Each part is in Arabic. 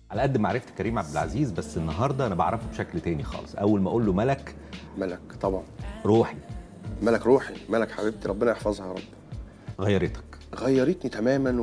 على قد ما عرفت كريم عبد العزيز، بس النهارده انا بعرفه بشكل تاني خالص. اول ما اقول له ملك، ملك طبعا، روحي ملك روحي، ملك حبيبتي ربنا يحفظها يا رب. غيرتك. غيرتني تماما،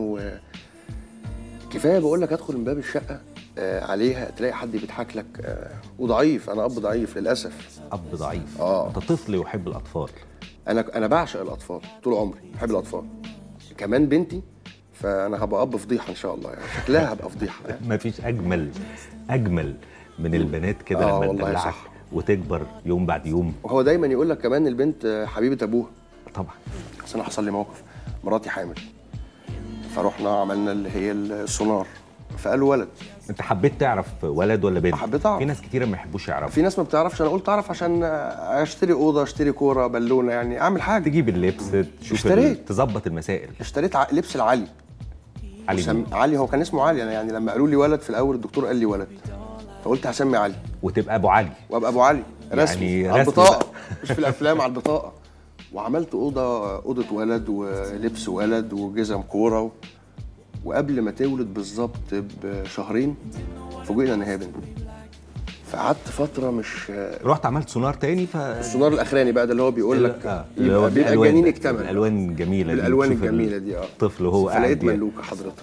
وكفايه بقول لك ادخل من باب الشقه عليها تلاقي حد بيضحك لك وضعيف. انا اب ضعيف للاسف. اب ضعيف. اه انت طفل يحب الاطفال. انا بعشق الاطفال طول عمري، بحب الاطفال. كمان بنتي، فانا هبقى اب فضيحه ان شاء الله، يعني شكلها هبقى فضيحه يعني. مفيش اجمل من البنات كده لما والله تدلعك صح. وتكبر يوم بعد يوم. وهو دايما يقول لك كمان البنت حبيبه ابوها. طبعا. بس انا حصل لي موقف، مراتي حامل، فروحنا عملنا اللي هي السونار، فقالوا ولد. انت حبيت تعرف ولد ولا بنت؟ حبيت اعرف. في ناس كتيره ما يحبوش يعرفوا. في ناس ما بتعرفش، انا قلت اعرف عشان اشتري اوضه، اشتري كوره، بالونه، يعني اعمل حاجه. تجيب اللبس، تشوف اشتريت. تظبط المسائل. اشتريت لبس العلي. علي علي هو كان اسمه علي. انا يعني لما قالوا لي ولد في الاول الدكتور قال لي ولد، فقلت هسمي علي وتبقى ابو علي. وابقى ابو علي رسمي، يعني على رسمي البطاقه بقى. مش في الافلام، على البطاقه. وعملت اوضه ولد ولبس ولد وجزم كوره وقبل ما تولد بالظبط بشهرين فوجئنا ان هي بنت. فقعدت فتره مش. رحت عملت سونار تاني السونار الاخراني بقى ده اللي هو بيقول لك بيبقى الجنين اكتمل. الالوان الجميله دي، بالالوان الجميله دي. الطفل وهو قاعد فلقيت ملوكه حضرتك.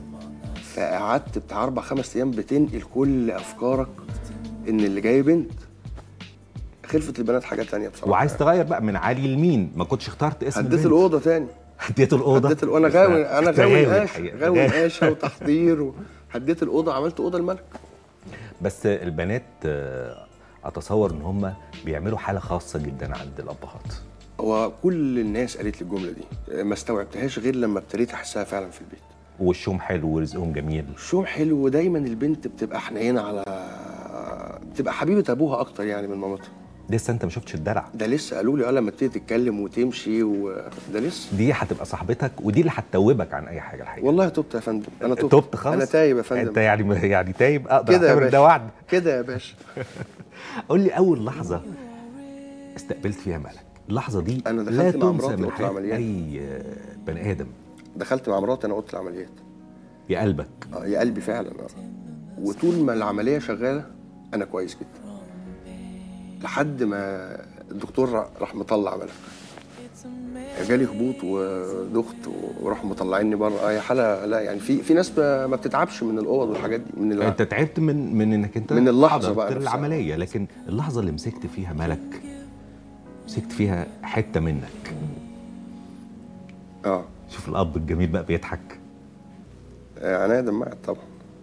فقعدت بتاع 4-5 ايام بتنقل كل افكارك ان اللي جاي بنت. خلفة البنات حاجه تانية بصراحه. وعايز تغير بقى من علي لمين؟ ما كنتش اخترت اسم هديت الاوضه تاني. هديت الاوضه. انا غاوي غاوي نقاشه وتحضير هديت الاوضه، عملت اوضه الملك. بس البنات اتصور ان هم بيعملوا حاله خاصه جدا عند الابهات. هو كل الناس قالت لي الجمله دي، ما استوعبتهاش غير لما ابتديت احسها فعلا في البيت. وشهم حلو ورزقهم جميل. شوم حلو، ودايما البنت بتبقى حنينه على، بتبقى حبيبه ابوها اكتر يعني من مامتها. لسه انت ما شفتش الدلع ده لسه قالوا لي لما تبتدي تتكلم وتمشي وده لسه. دي هتبقى صاحبتك ودي اللي هتتوبك عن اي حاجه الحقيقه. والله تبت يا فندم، انا تبت خالص. انا تايب يا فندم. انت يعني تايب، اقدر كده اعتبر ده وعد كده يا باشا. قول لي اول لحظه استقبلت فيها ملك. اللحظه دي انا لا دخلت مع تنسى مراتي من اوضه حياه العمليات. اي بني ادم. دخلت مع مراتي انا اوضه العمليات. يا قلبك. يا قلبي فعلا. وطول ما العمليه شغاله انا كويس جدا، لحد ما الدكتور راح مطلع ملك. جالي هبوط وضغط وراح مطلعيني بره. هي حاله، لا يعني في ناس ما بتتعبش من الاوض والحاجات دي. انت تعبت من انك انت من اللحظه بقى العمليه، لكن اللحظه اللي مسكت فيها ملك، مسكت فيها حته منك. شوف الاب الجميل بقى بيضحك. عينيا دمعت طبعا.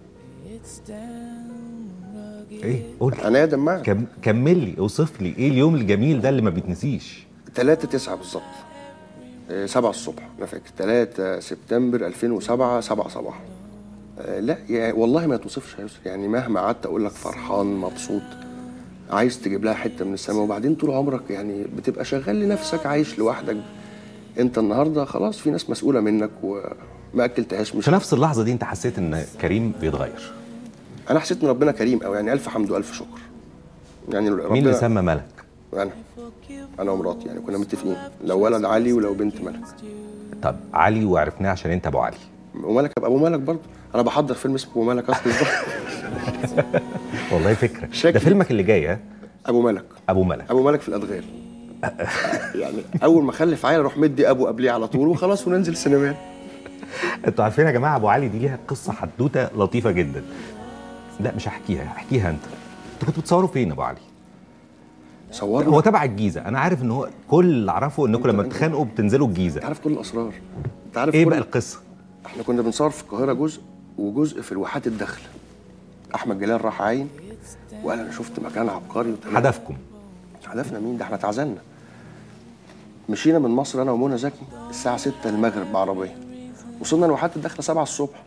ايه قول. عينيا دمعت. كمل لي، اوصف لي ايه اليوم الجميل ده اللي ما بيتنسيش. 3/9 بالظبط، 7 الصبح. انا فاكر 3 سبتمبر 2007، 7 صباحا. لا يعني والله ما توصفش يا يوسف، يعني مهما قعدت اقول لك فرحان مبسوط، عايز تجيب لها حته من السماء. وبعدين طول عمرك يعني بتبقى شغال لنفسك، عايش لوحدك. انت النهارده خلاص في ناس مسؤوله منك وما اكلتهاش. مش في نفس اللحظه دي انت حسيت ان كريم بيتغير؟ انا حسيت ان ربنا كريم قوي، يعني الف حمد والف شكر. يعني ربنا. مين اللي سمى ملك؟ انا ومراتي، يعني كنا متفقين لو ولد علي ولو بنت ملك. طب علي وعرفناه عشان انت ابو علي، وملك ابقى ابو ملك برضه. انا بحضر فيلم اسمه ابو ملك اصلا. والله فكره. ده فيلمك اللي جاي. ها؟ ابو ملك. ابو ملك. ابو ملك في الادغال. يعني اول ما اخلف عيل اروح مدي ابو قبليه على طول وخلاص وننزل سينما. انتوا عارفين يا جماعه ابو علي دي ليها قصه حدوته لطيفه جدا. لا مش هحكيها، احكيها انت. انتوا كنتوا بتصوروا فين ابو علي؟ صورنا. هو تبع الجيزه. انا عارف ان هو كل اللي اعرفه انكم لما بتتخانقوا بتنزلوا الجيزه. انت عارف كل الاسرار. انت عارف ايه بقى القصه؟ احنا كنا بنصور في القاهره جزء وجزء في الواحات الداخله. احمد جلال راح عين وقال انا شفت مكان عبقري. هدفكم؟ هدفنا مين؟ ده احنا اتعزلنا. مشينا من مصر انا ومنى زكي الساعه 6 المغرب بعربيه، وصلنا الواحات الداخله 7 الصبح.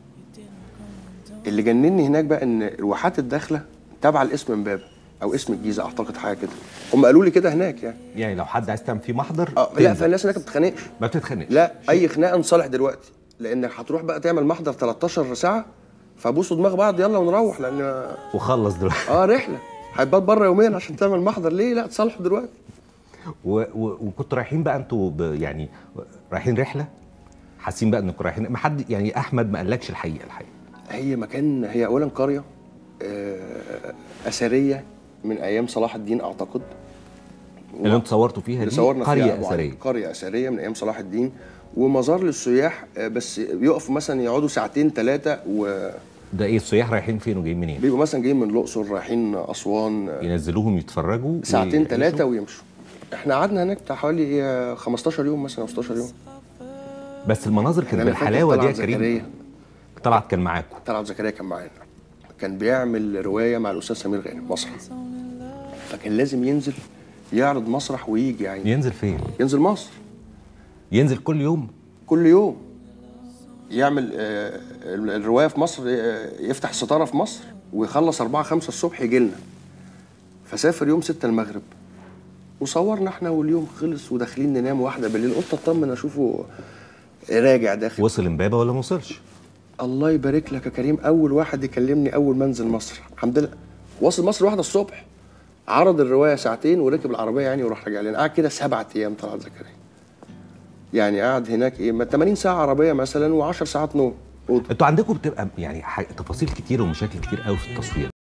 اللي جنني هناك بقى ان الواحات الداخله تابعه لاسم امبابه او اسم الجيزه، اعتقد حاجه كده. هم قالوا لي كده هناك يعني لو حد عايز تعمل فيه محضر لا، فالناس هناك ما بتتخانقش. ما بتتخانقش. لا اي خناقه نصالح دلوقتي، لانك هتروح بقى تعمل محضر 13 ساعه فبوسوا دماغ بعض يلا ونروح لان وخلص دلوقتي. رحله هيبات بره يومين عشان تعمل محضر. ليه لا تصالحوا دلوقتي؟ وكنتوا رايحين بقى انتوا يعني رايحين رحله، حاسين بقى انكم رايحين. ما حد يعني احمد ما قالكش الحقيقه؟ هي مكان، هي اولا قريه اثريه من ايام صلاح الدين اعتقد. اللي انتوا صورتوا فيها اللي دي صورنا فيها قريه أبو اثريه. علي. قريه اثريه من ايام صلاح الدين، ومزار للسياح بس بيقفوا مثلا يقعدوا ساعتين ثلاثه ده ايه السياح رايحين فين وجايين منين؟ بيبقوا مثلا جايين من الاقصر رايحين اسوان، ينزلوهم يتفرجوا ساعتين ثلاثه ويمشوا. احنا قعدنا هناك بتاع حوالي 15 يوم مثلا او 16 يوم. بس المناظر كانت بالحلاوه دي يا كريم. طلعت كان معاكم. طلعت زكريا كان معانا، كان بيعمل روايه مع الاستاذ سمير غانم مسرح، فكان لازم ينزل يعرض مسرح ويجي يعني. ينزل فين؟ ينزل مصر. ينزل كل يوم؟ كل يوم يعمل الروايه في مصر، يفتح الستاره في مصر ويخلص 4 5 الصبح يجي لنا. فسافر يوم 6 المغرب وصورنا احنا، واليوم خلص وداخلين ننام 1 بالليل. قلت اطمن اشوفه راجع داخل. وصل امبابه ولا ما وصلش؟ الله يبارك لك يا كريم، اول واحد يكلمني اول ما انزل مصر الحمد لله. وصل مصر 1 الصبح، عرض الروايه ساعتين وركب العربيه يعني وراح راجع لنا. قعد كده 7 ايام طلعت زكريا، يعني قعد هناك ايه 80 ساعه عربيه مثلا و10 ساعات نوم. انتوا عندكم بتبقى يعني تفاصيل كتير ومشاكل كتير قوي في التصوير.